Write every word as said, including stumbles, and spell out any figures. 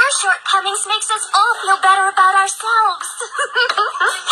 Our shortcomings makes us all feel better about ourselves.